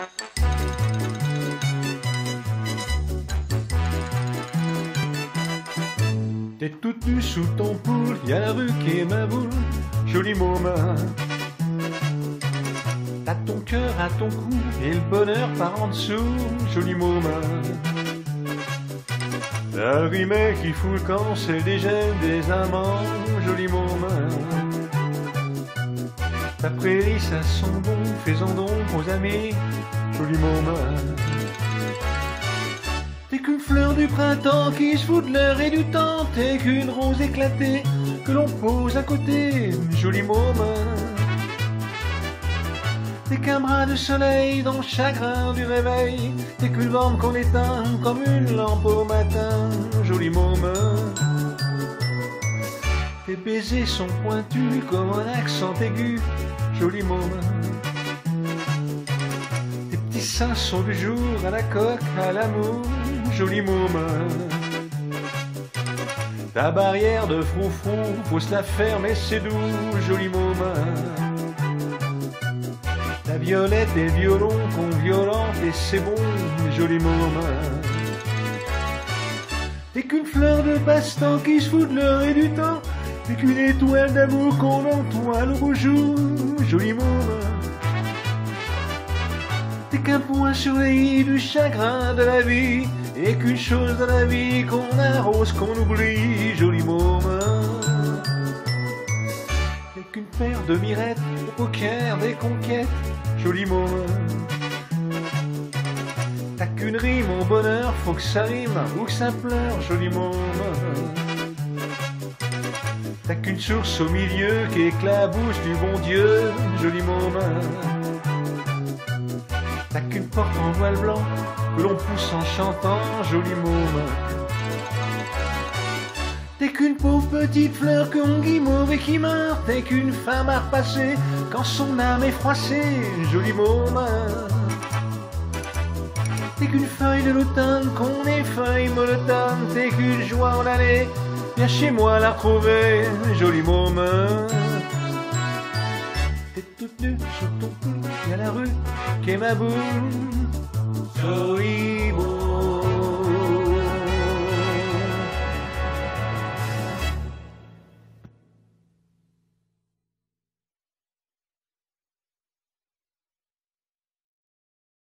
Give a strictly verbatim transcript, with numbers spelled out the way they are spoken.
T'es toute nue sous ton poule, y'a la rue qui est ma boule, joli môme. T'as ton cœur à ton cou et le bonheur par en dessous, joli môme. La rimet qui fout le camp, c'est des gènes, des amants, joli môme. Ta prairie, ça sent bon, fais-en donc aux amis, joli môme. T'es qu'une fleur du printemps qui se fout de l'heure et du temps. T'es qu'une rose éclatée que l'on pose à côté, joli môme. T'es qu'un bras de soleil dans le chagrin du réveil. T'es qu'une lampe qu'on éteint comme une lampe au matin, joli môme. Tes baisers sont pointus comme un accent aigu, joli môme. Tes petits seins sont du jour à la coque, à l'amour, joli môme. Ta barrière de froufrou, faut se la faire mais c'est doux, joli môme. Ta violette et le violon qu'on violente et c'est bon, joli môme. T'es qu'une fleur de passe-temps qui se fout de l'heure et du temps. T'es qu'une étoile d'amour qu'on entoile au beau jour, joli môme. T'es qu'un point sur les i du chagrin de la vie. Et qu'une chose de la vie qu'on arrose, qu'on oublie, joli môme. T'es qu'une paire de mirettes au poker des conquêtes, joli môme. T'as qu'une rime au bonheur, faut que ça rime ou que ça pleure, joli môme. T'as qu'une source au milieu qui éclabousse du bon Dieu, joli môme. T'as qu'une porte en voile blanc que l'on pousse en chantant, joli môme. T'es qu'une pauvre petite fleur qu'on guimauve et qui meurt. T'es qu'une femme à repasser quand son âme est froissée, joli môme. T'es qu'une feuille de l'automne qu'on effeuille monotone. T'es qu'une joie en l'année, viens chez moi la retrouver, joli môme. T'es toute nue sur ton cou, y'a la rue qui est ma boule, joli môme.